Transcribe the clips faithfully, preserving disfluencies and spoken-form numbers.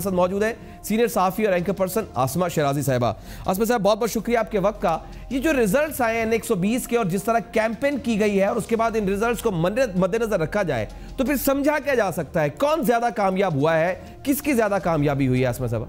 साथ मौजूद है सीनियर सहाफ़ी और एंकर पर्सन आसमा शराजी साहिबा। आसमा साहब, बहुत बहुत शुक्रिया आपके वक्त का। ये जो रिजल्ट्स आए हैं एक सौ बीस के और जिस तरह कैंपेन की गई है और उसके बाद इन रिजल्ट्स को मद्देनजर रखा जाए तो फिर समझा क्या जा सकता है, कौन ज्यादा कामयाब हुआ है, किसकी ज्यादा कामयाबी हुई है? आसमा साहब,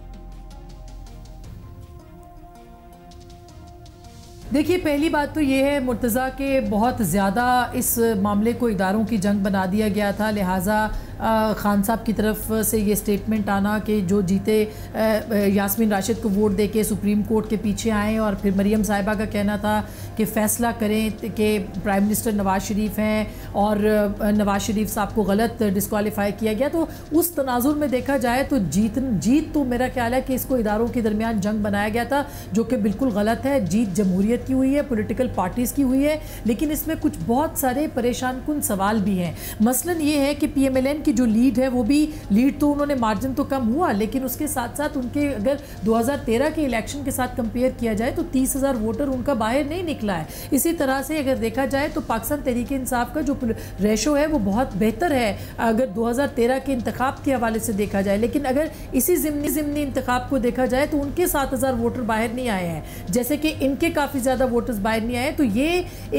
देखिए, पहली बात तो ये है मुर्तज़ा के बहुत ज़्यादा इस मामले को इदारों की जंग बना दिया गया था, लिहाजा खान साहब की तरफ से ये स्टेटमेंट आना कि जो जीते यास्मीन राशिद को वोट देके सुप्रीम कोर्ट के पीछे आए और फिर मरीम साहिबा का कहना था कि फ़ैसला करें कि प्राइम मिनिस्टर नवाज़ शरीफ हैं और नवाज़ शरीफ साहब को गलत डिस्क्वालीफाई किया गया। तो उस तनाजुर में देखा जाए तो जीत जीत तो मेरा ख्याल है कि इसको इदारों के दरमियान जंग बनाया गया था, जो कि बिल्कुल गलत है। जीत जमहूरियत की हुई है, पॉलिटिकल पार्टीज़ की हुई है, लेकिन इसमें कुछ बहुत सारे परेशान कुन सवाल भी हैं। मसलन ये है कि पी एम एल एन की जो लीड है वो भी लीड तो उन्होंने मार्जिन तो कम हुआ, लेकिन उसके साथ साथ उनके अगर दो हज़ार तेरह के इलेक्शन के साथ कंपेयर किया जाए तो तीस हज़ार वोटर उनका बाहर नहीं निकला है। इसी तरह से अगर देखा जाए तो पाकिस्तान तहरीक इंसाफ का जो रेशो है वो बहुत बेहतर है अगर दो हज़ार तेरह के इंतखाब के हवाले से देखा जाए, लेकिन अगर इसी ज़िमनी ज़िमनी इंतखाब को देखा जाए तो उनके सात हज़ार वोटर बाहर नहीं आए हैं, जैसे कि इनके काफ़ी ज़्यादा वोटर्स बाहर नहीं आए। तो ये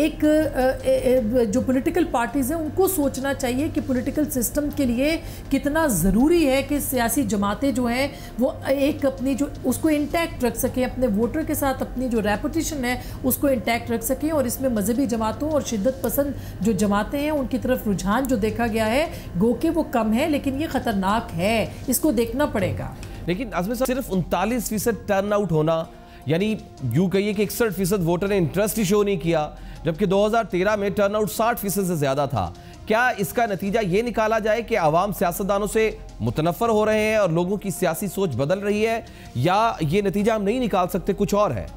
एक जो पॉलिटिकल पार्टीज़ हैं उनको सोचना चाहिए कि पॉलिटिकल सिस्टम के लिए कितना ज़रूरी है कि सियासी जमातें जो हैं वो एक अपनी जो उसको इंटैक्ट रख सकें, अपने वोटर के साथ अपनी जो रेपुटेशन है उसको इंटैक्ट रख सकें। और इसमें मजहबी जमातों और शिद्दत पसंद जो जमातें हैं उनकी तरफ रुझान जो देखा गया है गो के वो कम है, लेकिन ये ख़तरनाक है, इसको देखना पड़ेगा। लेकिन आसमा साहब, सिर्फ उनतालीस फीसद टर्न आउट होना, यानी यूँ कहिए कि इकसठ फीसद वोटर ने इंटरेस्ट ही शो नहीं किया, जबकि दो हज़ार तेरह में टर्न आउट साठ फीसद से ज़्यादा था। क्या इसका नतीजा ये निकाला जाए कि आवाम सियासतदानों से मुतनफ़र हो रहे हैं और लोगों की सियासी सोच बदल रही है, या ये नतीजा हम नहीं निकाल सकते, कुछ और है?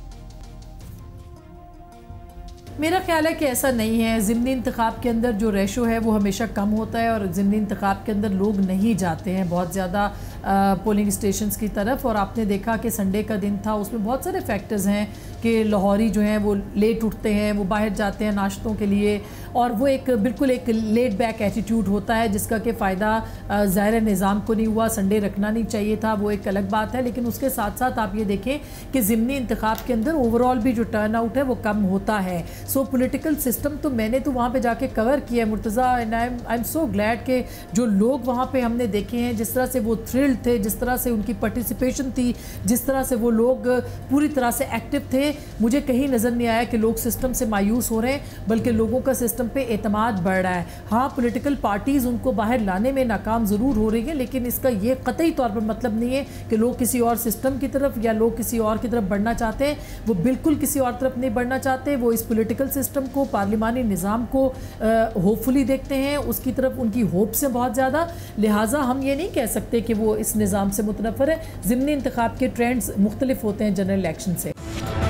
मेरा ख्याल है कि ऐसा नहीं है। ज़िमनी इंतखाब के अंदर जो रेशो है वो हमेशा कम होता है और ज़िमनी इंतखाब के अंदर लोग नहीं जाते हैं बहुत ज़्यादा पोलिंग स्टेशंस की तरफ। और आपने देखा कि संडे का दिन था, उसमें बहुत सारे फैक्टर्स हैं कि लाहौरी जो हैं वो लेट उठते हैं, वो बाहर जाते हैं नाश्तों के लिए, और वो एक बिल्कुल एक लेट बैक एटीट्यूड होता है जिसका कि फ़ायदा ज़ाहिर निज़ाम को नहीं हुआ। संडे रखना नहीं चाहिए था, वो एक अलग बात है। लेकिन उसके साथ साथ आप ये देखें कि ज़िमनी इंतखाब के अंदर ओवरऑल भी जो टर्न आउट है वो कम होता है। सो पॉलिटिकल सिस्टम तो मैंने तो वहाँ पे जाके कवर किया है Murtaza, and I I am so glad कि जो लोग वहाँ पे हमने देखे हैं, जिस तरह से वो थ्रिल्ड थे, जिस तरह से उनकी पार्टिसिपेशन थी, जिस तरह से वो लोग पूरी तरह से एक्टिव थे, मुझे कहीं नज़र नहीं आया कि लोग सिस्टम से मायूस हो रहे हैं, बल्कि लोगों का सिस्टम पे एतमाद बढ़ रहा है। हाँ, पॉलिटिकल पार्टीज़ उनको बाहर लाने में नाकाम ज़रूर हो रही है, लेकिन इसका ये कतई तौर पर मतलब नहीं है कि लोग किसी और सिस्टम की तरफ या लोग किसी और की तरफ बढ़ना चाहते हैं। वो बिल्कुल किसी और तरफ नहीं बढ़ना चाहते, वो इस पॉलिटिकल सिस्टम को, पार्लिमानी निज़ाम को होपफुली देखते हैं, उसकी तरफ उनकी होप्स हैं बहुत ज़्यादा। लिहाजा हम ये नहीं कह सकते कि वो इस निज़ाम से मुतनफ़र है। ज़िमनी इंतखाब के ट्रेंड्स मुख्तलिफ होते हैं जनरल इलेक्शन से।